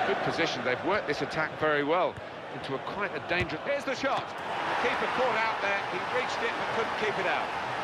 Good position. They've worked this attack very well into quite a dangerous... Here's the shot. The keeper caught out there. He reached it but couldn't keep it out.